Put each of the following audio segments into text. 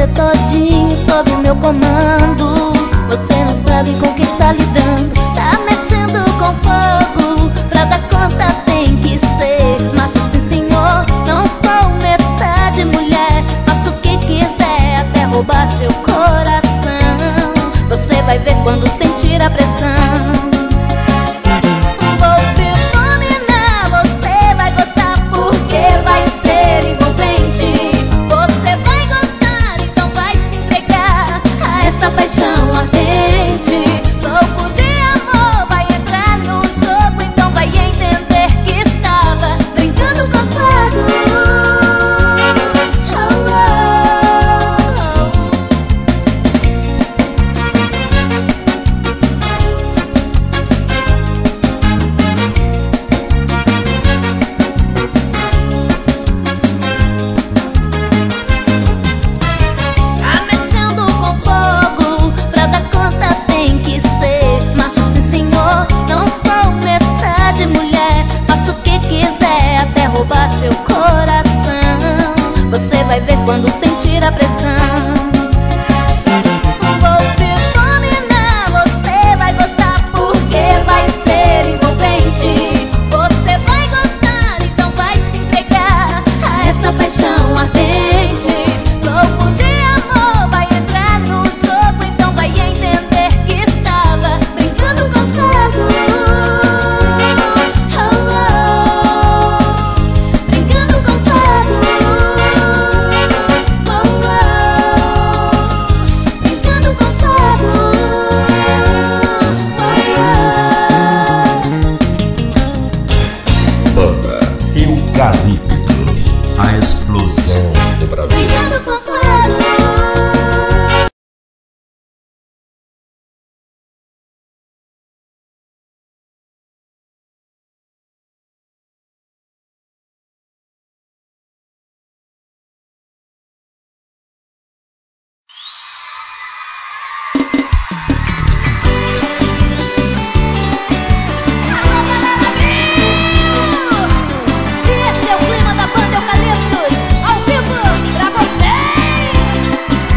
você todinho sob o meu comando. Você não sabe com quem está lidando. Tá mexendo com fogo, pra dar conta tem que ser macho, sim senhor. Não sou metade mulher, faço o que quiser até roubar seu coração. Você vai ver quando sentir a pressão. Paixão ardente, louco de amor, vai entrar no jogo, então vai entender que estava brincando com fogo. Tá mexendo com fogo, pra dar conta tem que ser macho, sim senhor. Não sou metade mulher, faço o que quiser até roubar seu coração. Você vai ver quando sentir a pressão. Vou te dominar, você vai gostar porque vai ser envolvente. Você vai gostar, então vai se entregar a essa paixão ardente. Louco de amor, vai entrar no jogo, então vai entender que estava brincando com fogo. Brincando com fogo. Brincando com fogo. Banda Eucaliptos, a explosão do Brasil. Brincando com fogo. Esse é o clima da banda Eucaliptos, ao vivo pra vocês.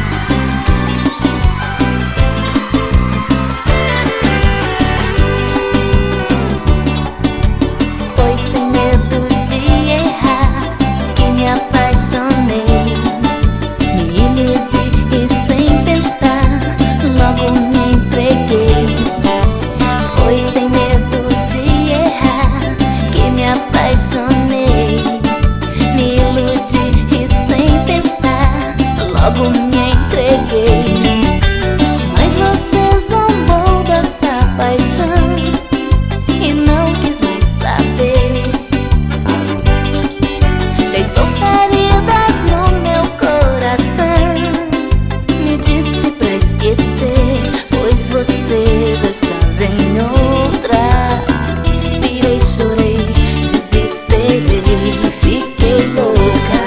Foi sem medo de errar que me apaixonei. Me iludi e sem pensar logo me entreguei. Foi sem medo de errar que me apaixonei. Me iludi e sem pensar logo me entreguei. Mas você zombou dessa paixão e não quis mais saber. Deixou feridas no meu coração. Me disse pra esquecer, pois você já estava em outra. Virei, chorei, desesperei, fiquei louca.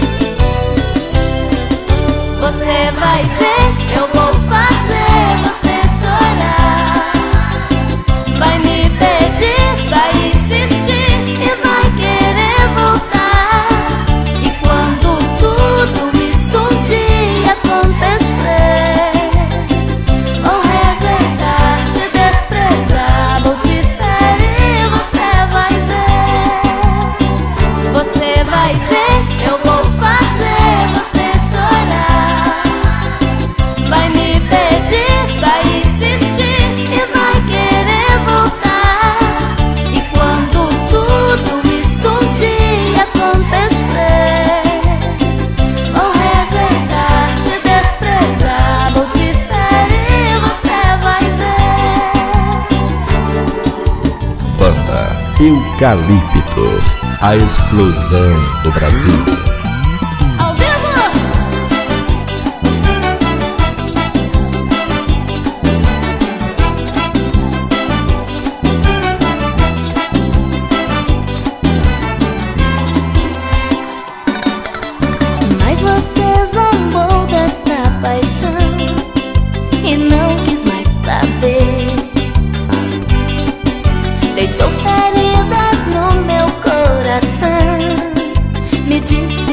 Você vai ver, eu vou fazer você chorar. Vai me pedir pra insistir e vai querer voltar. E quando tudo isso um dia acontecer, vou rejeitar, te desprezar, vou te ferir, você vai ver. Você vai ver, eu vou fazer você chorar. Vai me pedir pra insistir e vai querer voltar. E quando tudo isso um dia acontecer, vou rejeitar, te desprezar, vou te ferir, você vai ver. Banda Eucaliptos, a explosão do Brasil. Ao vivo! Mas você zombou dessa paixão e não quis mais saber. Deixou feridas no meu coração. Me disse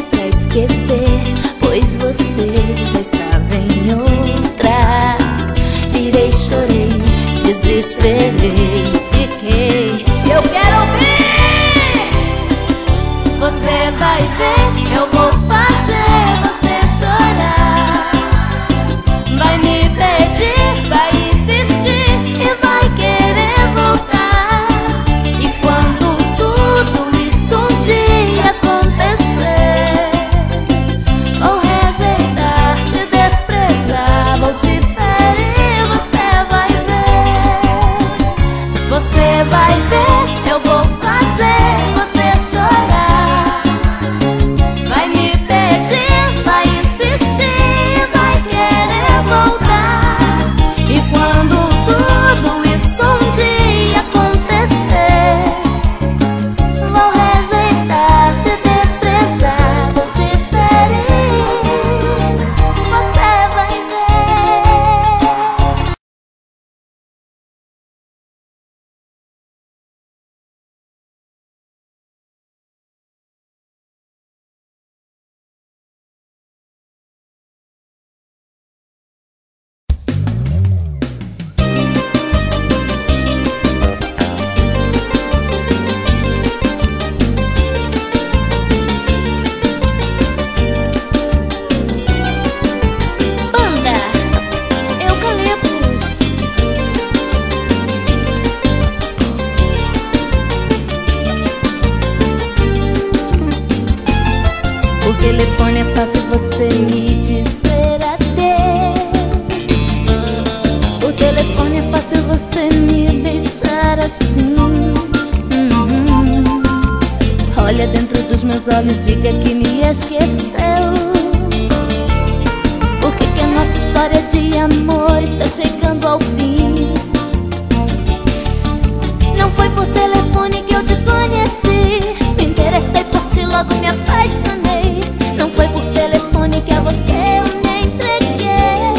esperei, fiquei. Eu quero ouvir. Você vai ver, eu vou fazer você chorar. Vai me pedir, vai insistir e vai querer voltar. E quando tudo isso um dia acontecer, vou rejeitar, te desprezar, vou te ferir, você vai ver. Você vai ver, eu vou fazer você chorar. Vai me pedir, vai insistir, vai querer voltar. E quando tudo isso um dia acontecer, vou rejeitar, te desprezar, vou te ferir, você vai ver. Banda Eucaliptus. Por telefone é fácil você me dizer adeus. Por telefone é fácil você me deixar assim. Olha dentro dos meus olhos, diga que me esqueceu. Por que a nossa história de amor está chegando ao fim? Não foi por telefone que eu te conheci, me interessei por ti, logo me apaixonei. Não foi por telefone que a você eu me entreguei.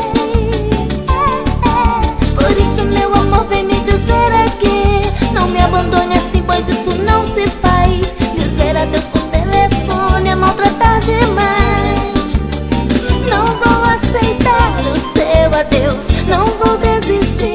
Por isso, meu amor, vem me dizer aqui, não me abandone assim, pois isso não se faz. Dizer adeus por telefone é maltratar demais. Não vou aceitar o seu adeus, não vou desistir.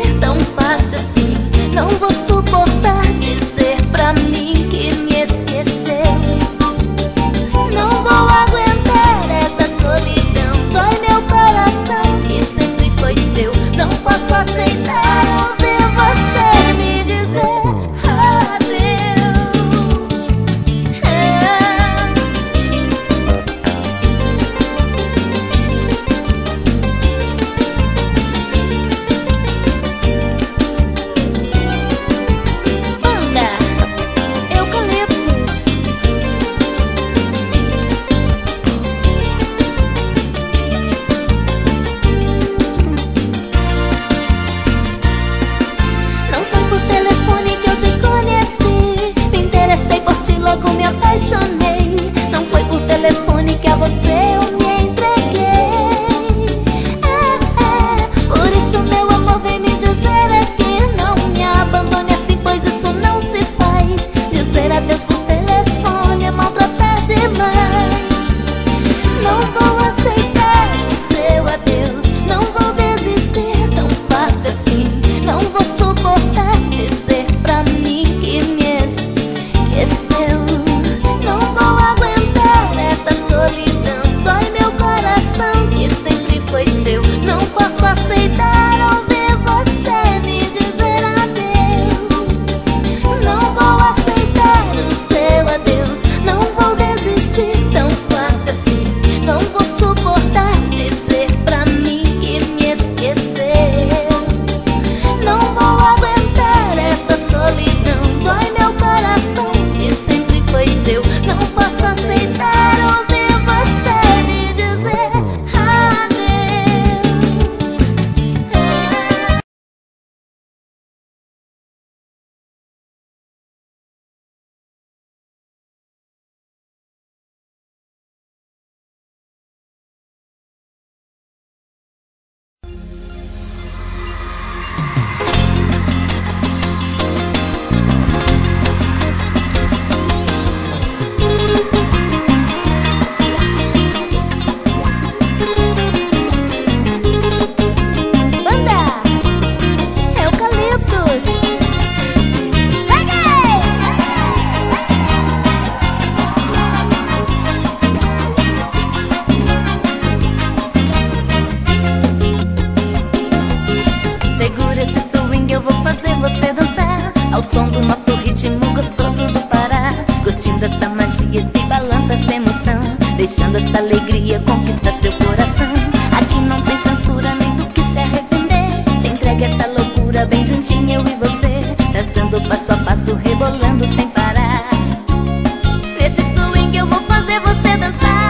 eu vou fazer você dançar ao som do nosso ritmo gostoso do Pará. Curtindo essa magia, esse balanço, essa emoção, deixando essa alegria conquistar seu coração. Aqui não tem censura nem do que se arrepender. Se entrega essa loucura bem juntinho, eu e você, dançando passo a passo, rebolando sem parar. Nesse swing eu vou fazer você dançar.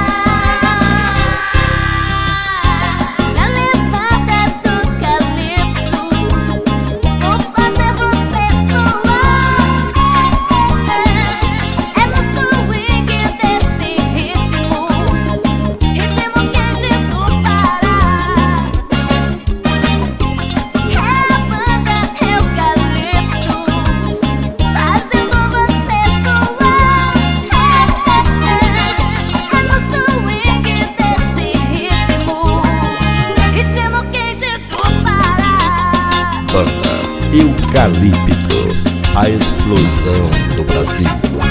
Eucaliptus, a explosão do Brasil.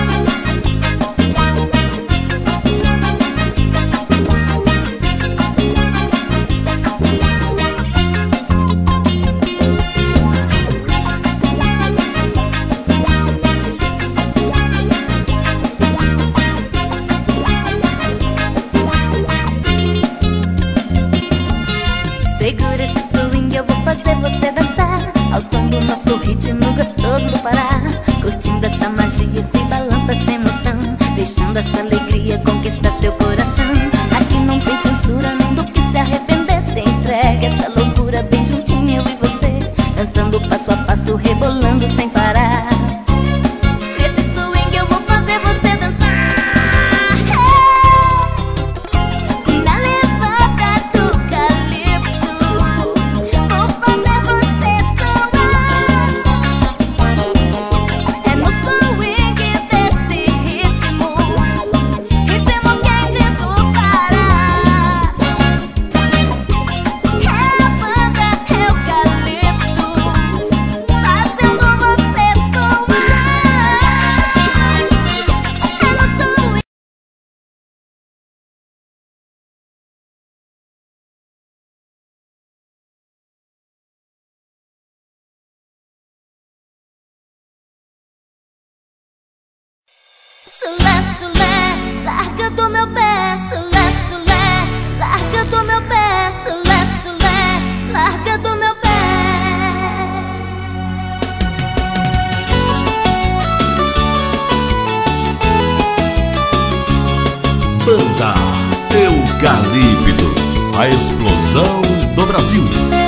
Segura esse swing, eu vou fazer você dançar ao som do nosso ritmo gostoso do Pará. Curtindo essa magia, esse balanço, essa emoção, deixando essa alegria conquistar seu coração. Aqui não tem censura nem do que se arrepender. Se entrega essa loucura bem juntinho, eu e você, dançando passo a passo, rebolando sem parar. Nesse swing eu vou fazer você dançar. Na levada do calypso, vou fazer você soar. É no swing desse ritmo, ritmo quente do Pará. É a banda Eucaliptus, fazendo você soar. É no swing. Chulé, chulé, larga do meu pé. Chulé, chulé, larga do meu pé. Chulé, chulé, larga do meu pé. Banda Eucaliptus, a explosão do Brasil.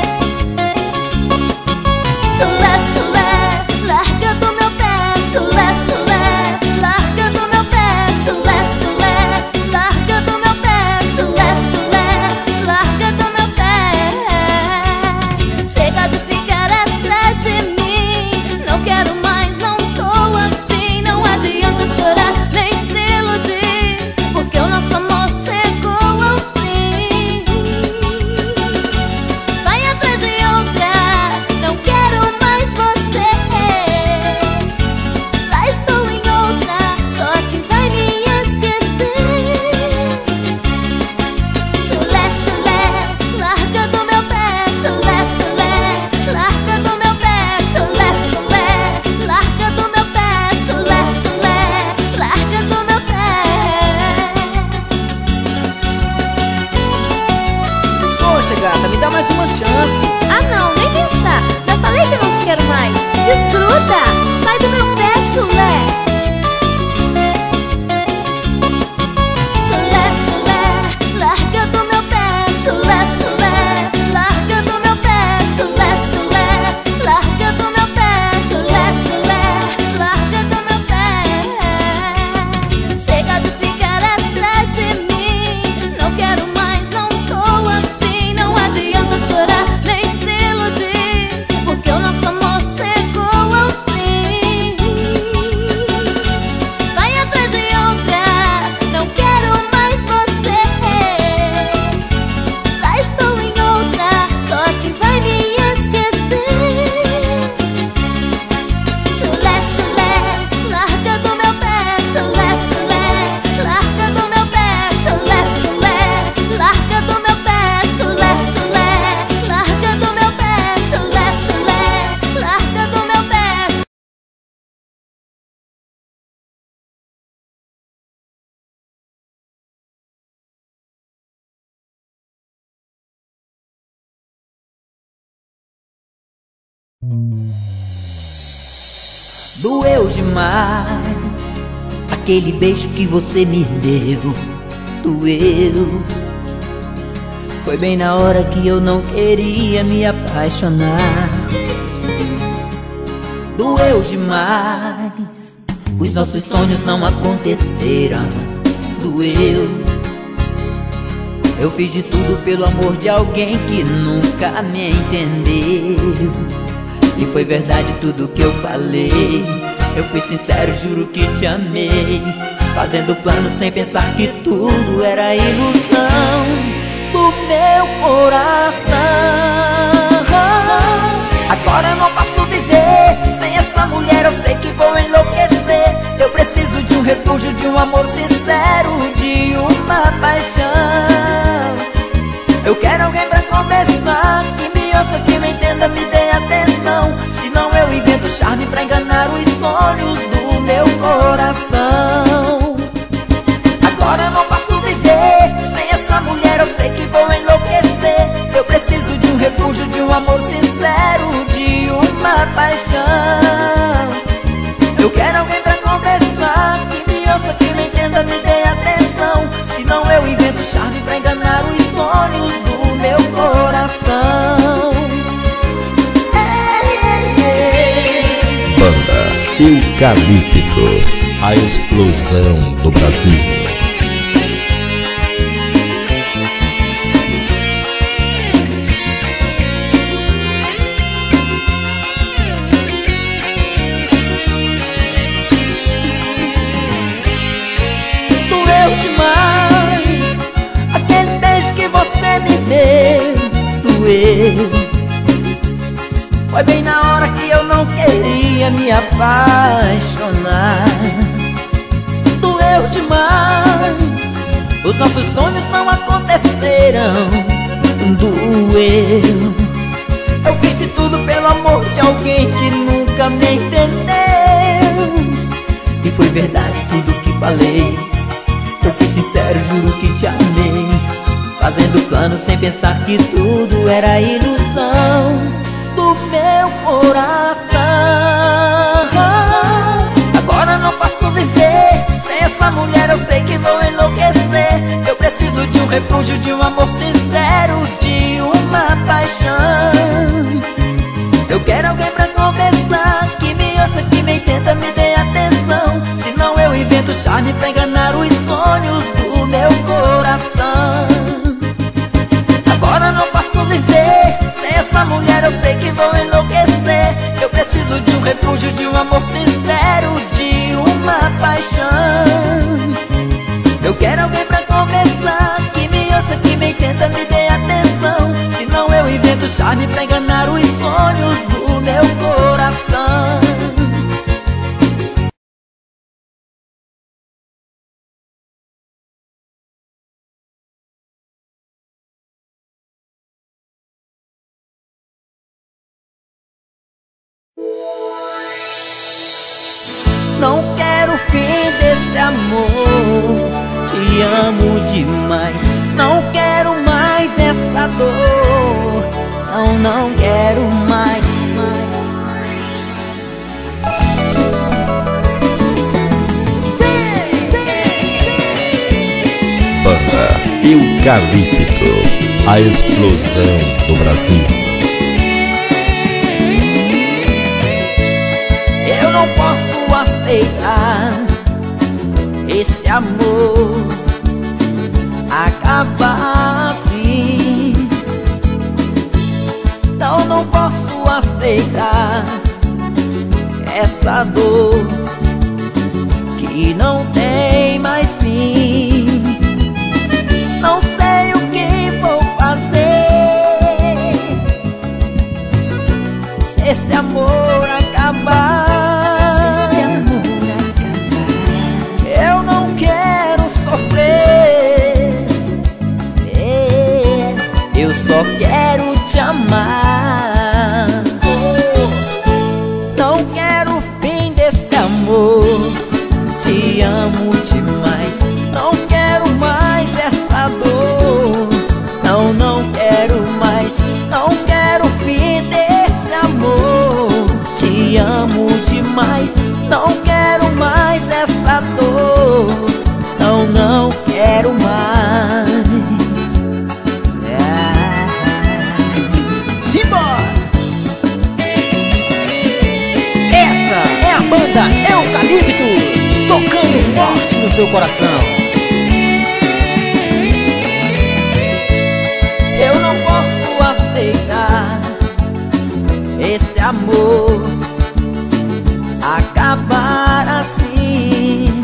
Chulé, chulé, larga do meu pé. Chulé, chulé, larga do meu pé. Chulé, chulé, larga do meu pé. Chulé, chulé, larga do meu pé. Chega de ficar atrás de mim, não quero mais, não tô afim. Não adianta chorar nem se iludir, porque o nosso amor chegou ao fim. Vai atrás de outra, não quero mais você. Já estou em outra, só assim vai me esquecer. Chulé, chulé, larga do meu pé. Chulé, chulé, larga do meu pé. Chulé, chulé, larga do meu pé. Chulé, chulé, larga do meu pé. Poxa, gata, me dá mais uma chance. Ah não, nem pensar. Já falei que eu não te quero mais. Desgruda, sai do meu pé, chulé. Chulé, chulé, larga do meu pé. Chulé, chulé, larga do meu pé. Chulé, chulé, larga do meu pé. Chulé, chulé, larga do meu pé. Chega de ficar atrás de mim, não quero mais, não tô afim. Não adianta chorar nem se iludir, porque o nosso amor chegou ao fim. Doeu demais aquele beijo que você me deu. Doeu. Foi bem na hora que eu não queria me apaixonar. Doeu demais, os nossos sonhos não aconteceram. Doeu. Eu fiz de tudo pelo amor de alguém que nunca me entendeu. E foi verdade tudo que eu falei. Eu fui sincero, juro que te amei, fazendo plano sem pensar que tudo era ilusão do meu coração. Agora eu não posso viver sem essa mulher, eu sei que vou enlouquecer. Eu preciso de um refúgio, de um amor sincero, de uma paixão. Eu quero alguém pra conversar, que me ouça, que me entenda, me dê atenção. Senão eu invento charme pra enganar os sonhos do meu coração. Agora eu não posso viver sem essa mulher, eu sei que vou enlouquecer. Eu preciso de um refúgio, de um amor sincero, de uma paixão. Eu quero alguém pra conversar, que me ouça, que me entenda, me dê atenção. Senão eu invento charme pra enganar os sonhos do meu coração. Banda Eucalipto, a explosão do Brasil. Doeu demais aquele beijo que você me deu. Doeu. Foi bem na hora que eu não queria me apaixonar. Doeu demais, os nossos sonhos não aconteceram. Doeu. Eu fiz de tudo pelo amor de alguém que nunca me entendeu. E foi verdade tudo que falei. Eu fui sincero, juro que te amei, fazendo plano sem pensar que tudo era ilusão do meu coração. Agora não posso viver sem essa mulher, eu sei que vou enlouquecer. Eu preciso de um refúgio, de um amor sincero, de uma paixão. Eu quero alguém pra conversar, que me ouça, que me entenda, me dê atenção. Senão eu invento charme pra enganar os sonhos do meu coração. Agora não posso viver sem essa mulher, eu sei que vou enlouquecer. Eu preciso de um refúgio, de um amor sincero, de uma paixão. Eu quero alguém pra conversar, que me ouça, que me entenda, me dê atenção. Senão eu invento charme pra enganar os sonhos do meu coração. Não quero o fim desse amor, te amo demais. Não quero mais essa dor, não, não quero mais. Banda Eucalipto, a explosão do Brasil. Eu não posso aceitar esse amor acabar assim. Não, não posso aceitar essa dor que não tem mais fim. Não sei o que vou fazer se esse amor acabar. Eu não quero sofrer, eu só quero te amar. Não quero o fim desse amor, te amo demais. Não quero mais essa dor, não, não quero mais. Não quero o fim desse amor. amo demais, não quero mais essa dor. Não, não quero mais. Simbora! Essa é a banda Eucaliptus, tocando forte no seu coração. Eu não posso aceitar esse amor acabar assim.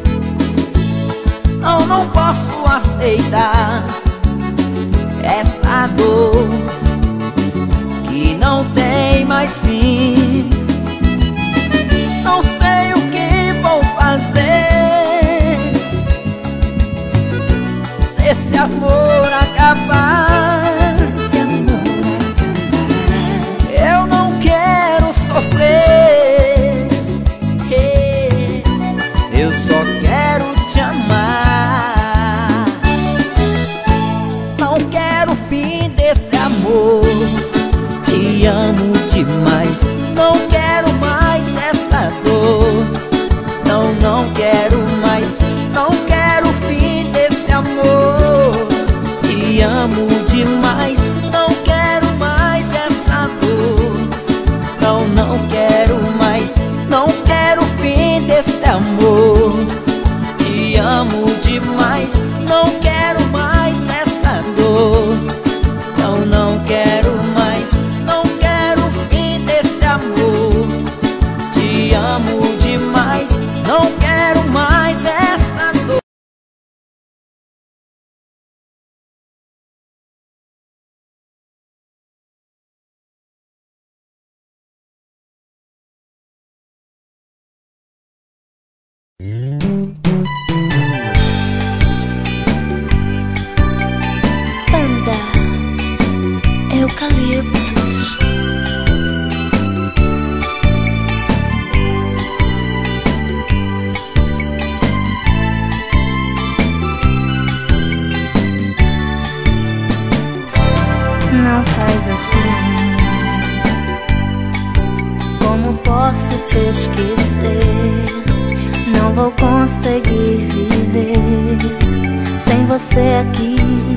Não posso aceitar essa dor que não tem mais fim. Não sei o que vou fazer se esse amor acabar. Eu não quero sofrer, eu só quero te amar. Não quero o fim desse amor. Te amo demais, não quero mais essa dor. Não, não quero mais, não quero o fim desse amor. Te amo demais, não quero mais essa dor. Não, não quero mais, não quero o fim desse amor. Te amo demais, não quero mais essa dor. Não, não quero mais, não quero o fim desse amor. Te amo demais, não quero mais essa dor. Banda Eucaliptus. Não faz assim. Como posso te esquecer? Não vou conseguir viver sem você aqui.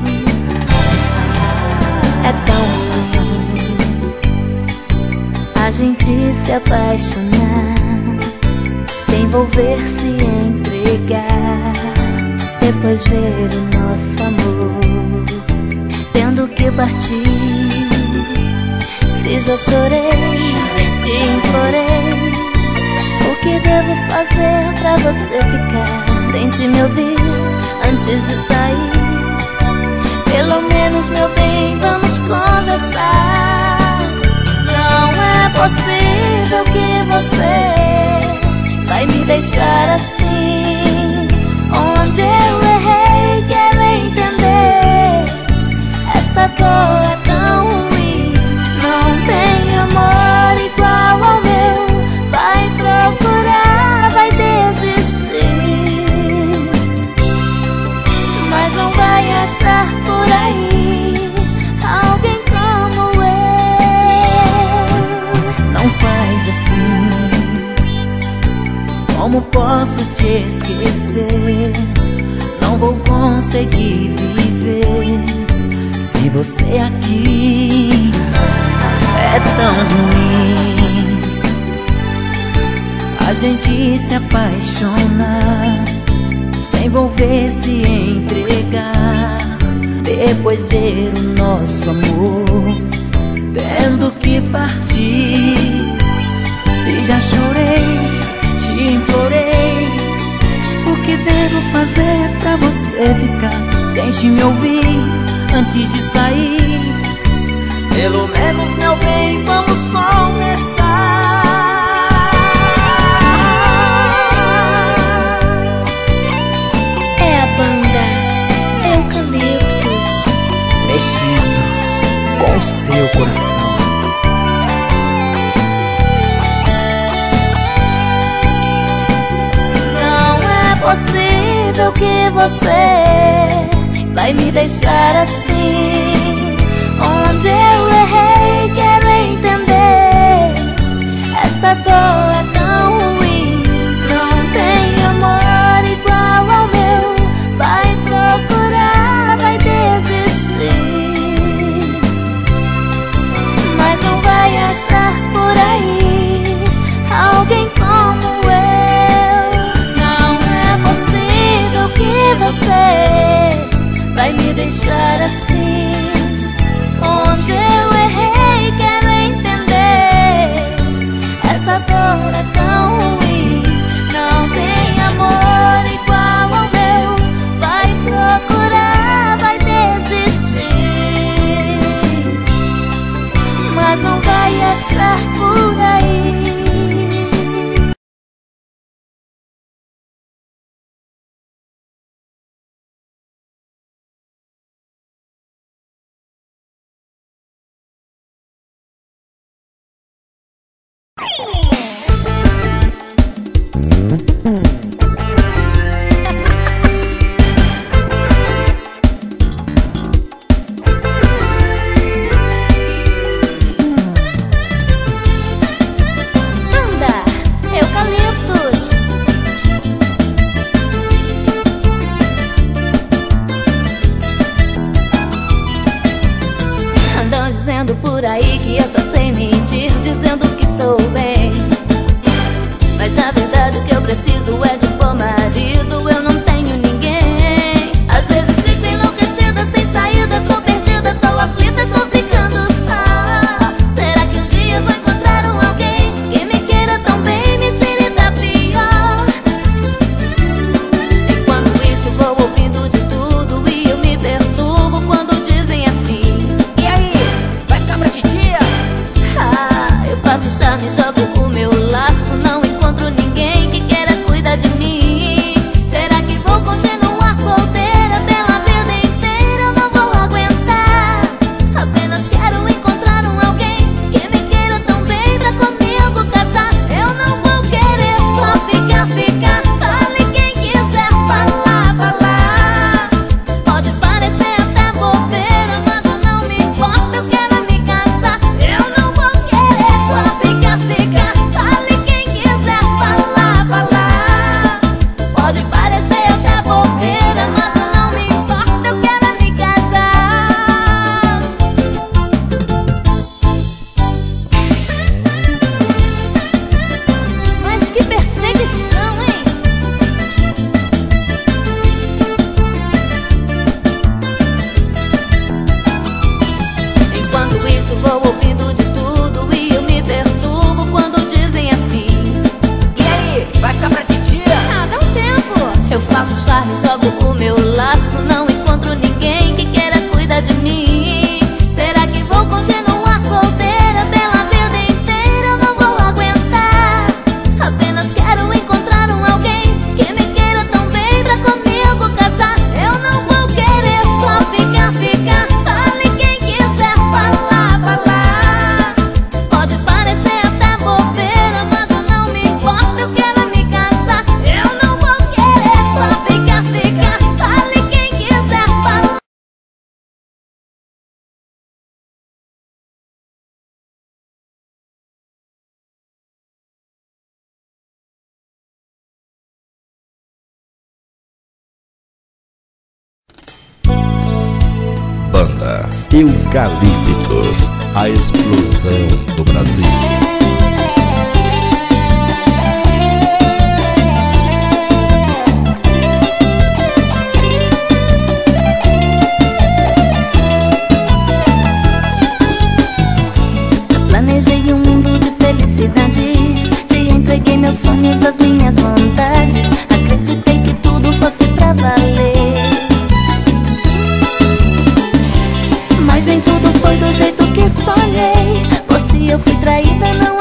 É tão ruim a gente se apaixonar, se envolver, se entregar, depois ver o nosso amor tendo que partir. Se já chorei, te implorei, o que devo fazer pra você ficar? Tente me ouvir antes de sair. Pelo menos, meu bem, vamos conversar. Não é possível que você vai me deixar assim. Onde eu errei, quero entender. Essa dor é tão ruim. Não tem amor igual ao meu. Vai procurar, vai desistir, mas não vai achar por aí alguém como eu. Não faz assim. Como posso te esquecer? Não vou conseguir viver sem você aqui. É tão ruim a gente se apaixonar, se envolver, se entregar, depois ver o nosso amor tendo que partir. Se já chorei, te implorei, o que devo fazer pra você ficar? Tente me ouvir antes de sair. Pelo menos, meu bem, vamos começar. É a banda Eucaliptus, mexendo com o seu coração. não é possível que você vai me deixar assim. Onde eu errei, quero entender. essa dor é tão ruim. Não tem amor igual ao meu. Vai procurar, vai desistir, mas não vai achar por aí alguém como eu. Não é possível que você vai me deixar assim. Onde eu errei, quero entender. Essa dor é tão ruim. Não tem amor igual ao meu. Vai procurar, vai desistir, mas não vai achar por aí. Dizendo por aí que eu só sei mentir, dizendo que estou bem, mas na verdade o que eu preciso é de um bom marido. Eu não tenho ninguém. Às vezes fico enlouquecida, sem saída, tô perdida, tô aflita, tô ficando só. Será que um dia eu vou encontrar alguém que me queira tão bem, me tire da pior? Enquanto isso vou ouvindo de tudo e eu me perturbo quando dizem assim: e aí, vai ficar pra titia? ah, eu faço charme, jogo o meu laço, não encontro ninguém que queira cuidar de mim. Será que vou continuar solteira pela vida inteira? Eu não vou aguentar. Apenas quero encontrar alguém que me queira tão bem pra comigo casar. Eu não vou querer só ficar. Fale quem quiser falar. Pode parecer até bobeira, mas eu não me importo, eu quero me casar. Eu não vou querer só ficar. Fale quem quiser falar. Pode parecer até bobeira, mas eu não me importo, eu quero me casar. Mas que perseguição, hein? Enquanto isso vou ouvindo de tudo e eu me perturbo quando dizem assim: E aí, vai ficar pra titia? ah, dá um tempo. Eu faço charme, jogo o meu laço, não encontro ninguém que queira cuidar de mim. Será que vou continuar solteira pela vida inteira? Eu não vou aguentar. Apenas quero encontrar alguém que me queira tão bem pra comigo casar. Eu não vou querer só ficar. Fale quem quiser falar. Pode parecer até bobeira, mas eu não me importo, eu quero me casar. Eu não vou querer só ficar. Fale quem quiser falar. Banda Eucaliptos, a explosão do Brasil. Planejei um mundo de felicidades, te entreguei meus sonhos, as minhas vontades. Acreditei que tudo fosse pra valer, mas nem tudo foi do jeito que sonhei. Por ti eu fui traída, não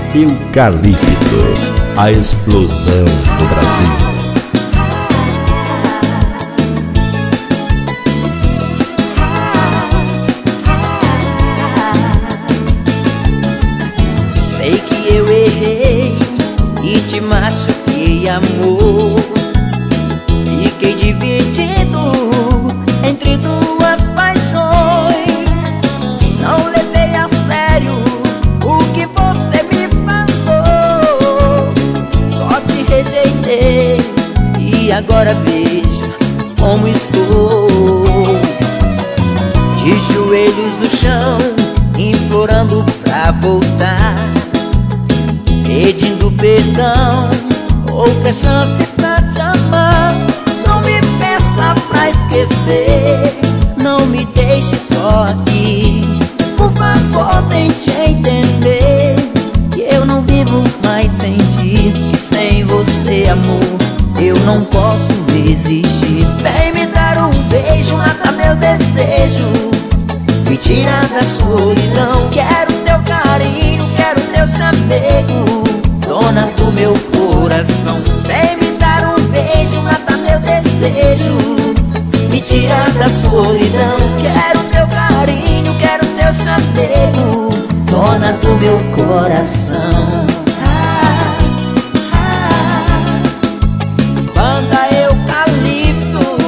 Eucaliptos, a explosão do Brasil. Sei que eu errei e te machuquei, amor. Fiquei dividido entre duas paixões. Não levei a sério o que você me falou. Só te rejeitei e agora veja como estou. De joelhos no chão, implorando pra voltar, pedindo perdão, outra chance pra te amar. Não me peça pra esquecer, não me deixe só aqui. Por favor, tente entender que eu não vivo mais sem ti, que sem você, amor, eu não posso existir. Vem me dar um beijo, mata meu desejo, me tira da solidão. Quero teu carinho, quero teu chamego, dona do meu coração. Vem me dar um beijo, mata meu desejo, me tira da solidão. Quero teu carinho, quero teu chamego, dona do meu coração. Banda Eucaliptos,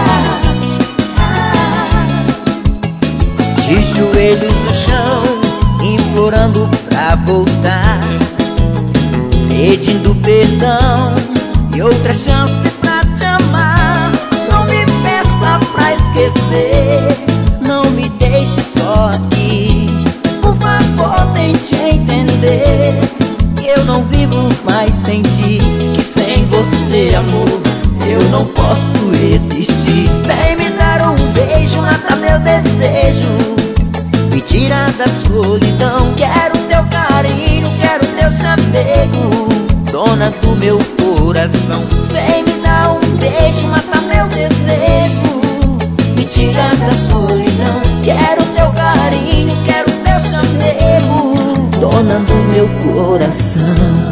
de joelhos no chão, implorando pra voltar, pedindo perdão e outra chance pra te amar. Não me peça pra esquecer, não me deixe só aqui. Por favor, tente entender que eu não vivo mais sem ti, que sem você, amor, eu não posso existir. Vem me dar um beijo, mata meu desejo, me tira da solidão. Quero teu carinho, quero teu chamego, dona do meu coração. Vem me dar um beijo, mata meu desejo, me tira da solidão. Quero teu carinho, quero teu chamego, dona do meu coração.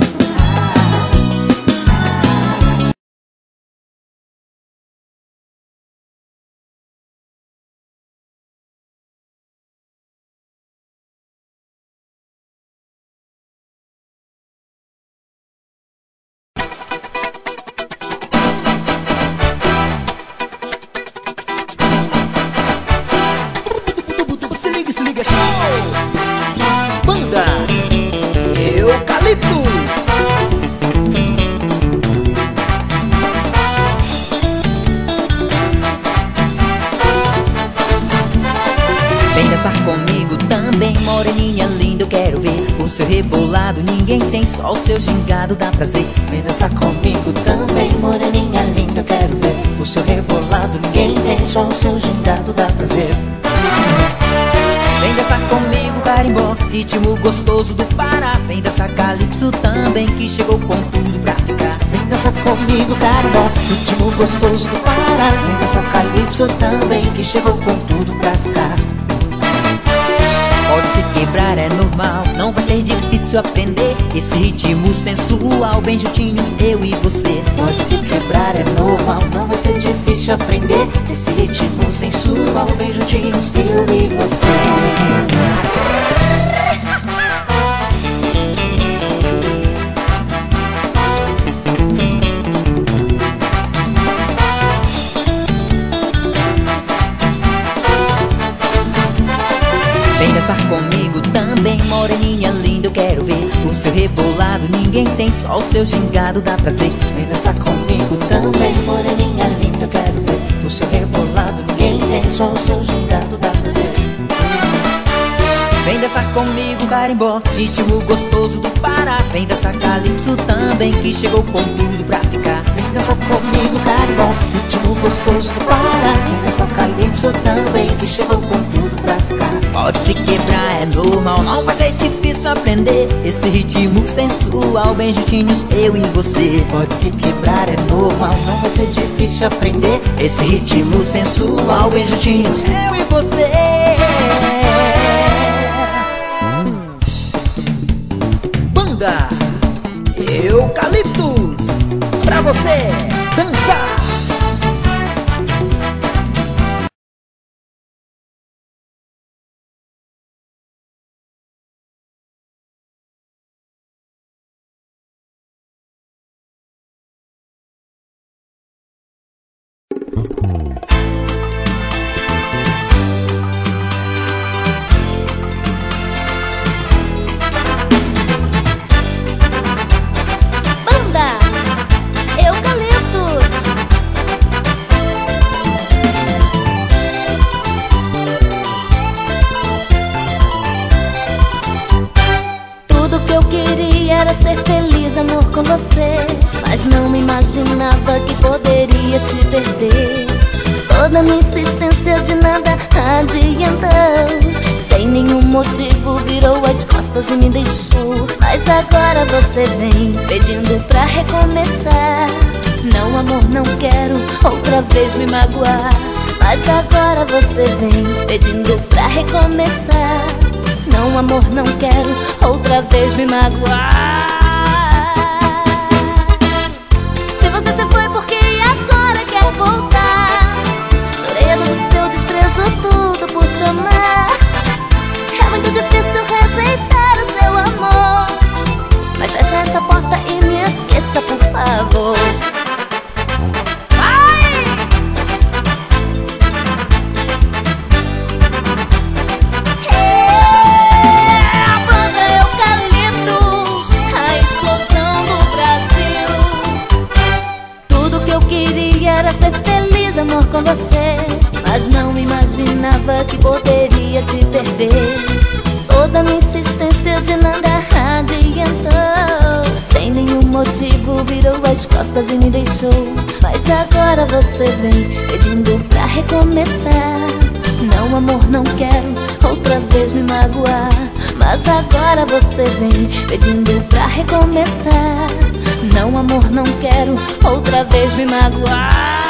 Banda Eucaliptos. Vem dançar comigo também, moreninha linda, eu quero ver o seu rebolado. Ninguém tem, só o seu gingado dá prazer. Vem dançar comigo também, moreninha linda, eu quero ver o seu rebolado. Ninguém tem, só o seu gingado dá prazer. Vem dançar comigo, carimbó, ritmo gostoso do Pará. Vem dançar calypso também, que chegou com tudo pra ficar. Vem dançar comigo, carimbó, ritmo gostoso do Pará. Vem dançar calypso também, que chegou com tudo pra ficar. Pode se quebrar, é normal, não vai ser difícil aprender esse ritmo sensual, bem juntinhos, eu e você. Pode se quebrar, é normal, não vai ser difícil aprender esse ritmo sensual, bem juntinhos, eu e você. Vem dançar comigo também, moreninha linda, eu quero ver o seu rebolado. Ninguém tem, só o seu gingado dá prazer. Vem dançar comigo também, moreninha linda, eu quero ver o seu rebolado. Ninguém tem, só o seu gingado dá prazer. Vem dançar comigo, carimbó, ritmo gostoso do Pará. Vem dançar calypso também, que chegou com tudo pra ficar. Vem dançar comigo, carimbó, ritmo gostoso do Pará. Vem dançar calypso também, que chegou com tudo pra ficar. Pode se quebrar, é normal, não vai ser difícil aprender esse ritmo sensual, bem juntinhos, eu e você. Pode se quebrar, é normal, não vai ser difícil aprender esse ritmo sensual, bem juntinhos, eu e você. Banda pra você dançar. Com você, mas não me imaginava que poderia te perder. Toda minha insistência de nada adiantou. Sem nenhum motivo virou as costas e me deixou. Mas agora você vem pedindo pra recomeçar. Não, amor, não quero outra vez me magoar. Mas agora você vem pedindo pra recomeçar. Não, amor, não quero outra vez me magoar. Voltar. Chorei a dor do teu desprezo, tudo por te amar. É muito difícil rejeitar o seu amor, mas fecha essa porta e me esqueça, por favor. A banda Eucaliptus, a explosão do Brasil. Tudo que eu queria era ser feliz, amor, com você, mas não imaginava que poderia te perder. Toda minha insistência de nada adiantou. Sem nenhum motivo virou as costas e me deixou. Mas agora você vem pedindo pra recomeçar. Não, amor, não quero outra vez me magoar. Mas agora você vem pedindo pra recomeçar. Não, amor, não quero outra vez me magoar.